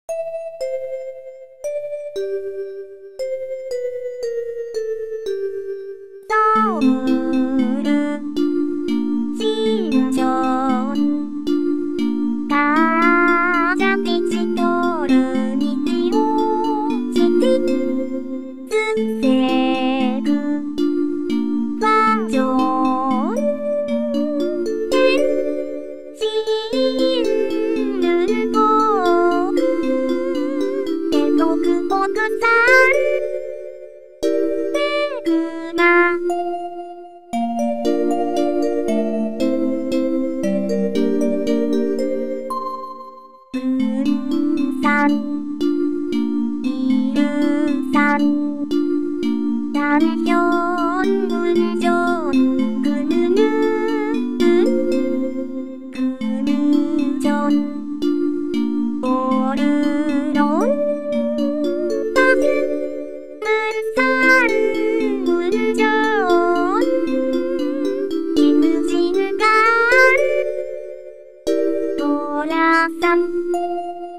ソウル新庄カージャピチトルミティオシティズセグファジョン天津ルンボクエボクボクさんペグマダンヒョンウンジョンクヌヌクヌジョンオルロンパフムンサンウンジョンキムジンガントラさん